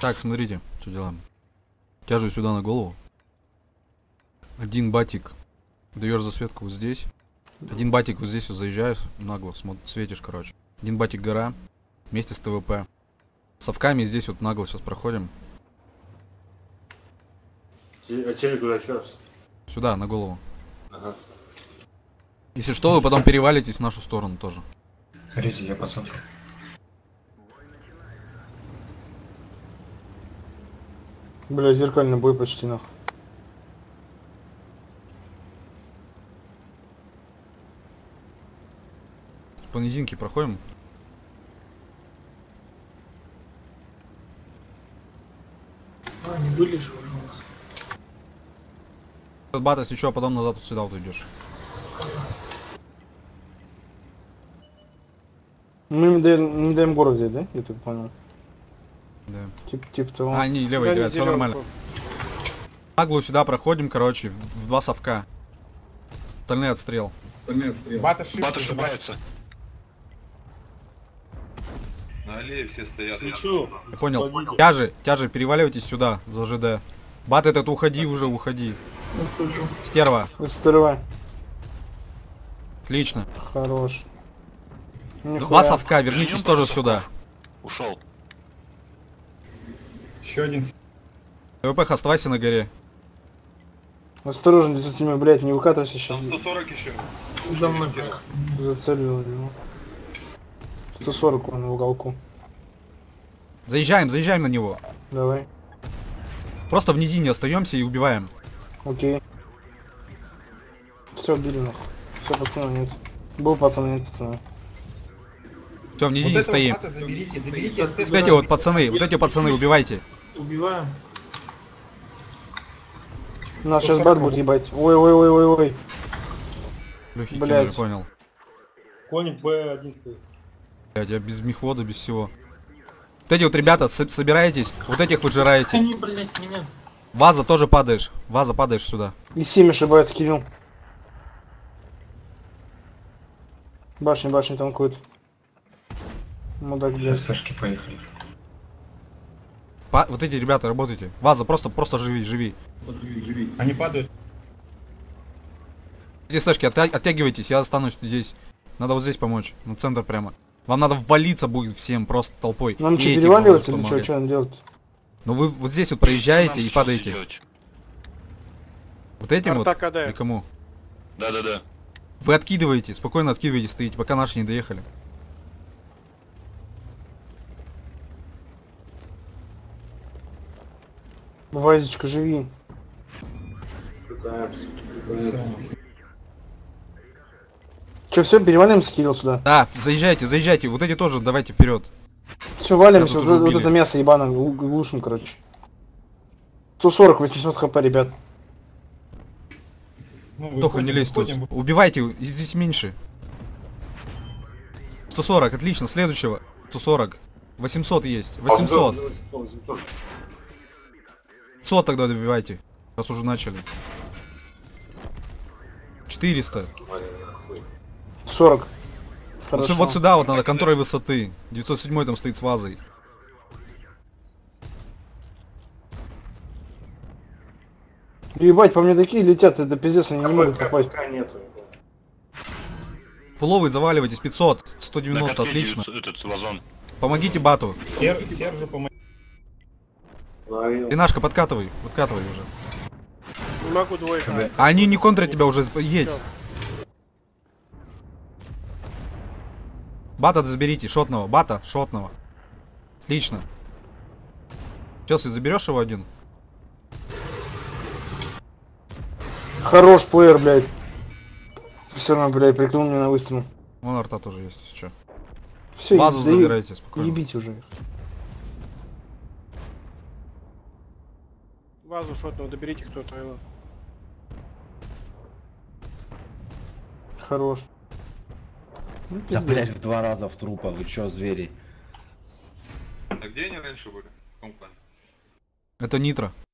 Так, смотрите, что делаем. Тяжу сюда на голову. Один батик. Даешь засветку вот здесь. Один батик вот здесь вот заезжаешь, нагло светишь, короче. Один батик гора. Вместе с ТВП. Совками здесь вот нагло сейчас проходим. А тяжи куда еще раз? Сюда, на голову. Ага. Если что, вы потом перевалитесь в нашу сторону тоже. Рези, я посмотрю. Бля, зеркальный бой почти нахуй. По низинке проходим. А, не были же уже у нас. Бат, если что, а потом назад вот сюда вот идешь. Мы не даем город взять, да? Я так понял. Да. Тип того. А, они левый играют, все нормально. Наглую сюда проходим, короче, в два совка. Остальные отстрел. Бат ошибается. На аллее все стоят. Я понял. Тяжи, переваливайтесь сюда, за ЖД. Бат этот, уходи уже, уходи. Ухожу. Стерва. Выстреливай. Отлично. Хорош. Два Нихуя. совка, вернитесь тоже сюда. Ушел. Еще один. ТВП, оставайся на горе. Осторожно, с ними, блядь, не выкатывайся сейчас. Там 140 еще. За мной. Зацелил его. 140 он в уголку. Заезжаем на него. Давай. Просто в низине остаемся и убиваем. Окей. Все, били нахуй. Все, пацана нет. Был пацан, нет пацана. Все, в низине стоим. Заберите. Вот эти пацаны убивайте. Убиваем. Нас сейчас бат будет ебать. Ой. Лёхи Блядь. кинули, понял. Конь Б1 стоит. Блядь, я без мехвода, без всего. Вот эти вот ребята, собираетесь, вот этих выжираете. Они, блядь, меня. Ваза тоже падаешь. Ваза падаешь сюда. И 7 ошибается, Кирилл. Башня танкует. Мудак, блядь. СТшки поехали. Вот эти ребята, работайте. Ваза, просто живи. Они падают. Эти слэшки, оттягивайтесь, я останусь здесь. Надо вот здесь помочь, на центр прямо. Вам надо ввалиться будет всем просто толпой. Нам что, Бейте, переваливаться кого или могли. что нам делать? Ну вы вот здесь вот проезжаете и падаете. Вот этим вот? Или кому? Да. Вы откидываете, спокойно откидываете, стоите, пока наши не доехали. Вазечка, живи. Че, все, перевалимся, Кирилл, сюда. Да, заезжайте, вот эти тоже давайте вперед. Все, валимся, тут уже вот убили. это мясо ебаное, глушим, короче. 140, 800 хп, ребят. Тоха, не лезь тут. Убивайте, здесь меньше. 140, отлично, следующего. 140. 800 есть, 800. 500 тогда добивайте, раз уже начали. 400. 40. Хорошо. Вот сюда вот надо, контроль высоты. 907 там стоит с вазой. Ебать, по мне такие летят, это пиздец, они не могут попасть. Нету. Фуловый заваливайтесь, 500, 190, отлично. Этот лазон. Помогите бату. Сержу помоги. Ренашка, подкатывай уже. Не могу двойку. А они не контрят тебя уже, едь. Бата заберите, шотного, шотного. Отлично. Челси, заберешь его один? Хорош плеер, блядь. Все равно, блядь, прикнул меня на выстрел. Вон арта тоже есть, если что. Все, Базу забирайте, спокойно. Ебите уже их. Вазу шотного, доберите кто-то его. Хорош. Ну, Да, пиздец. блять, в 2 раза в трупа, вы чё, звери? А где они раньше были? В каком плане? Это нитро.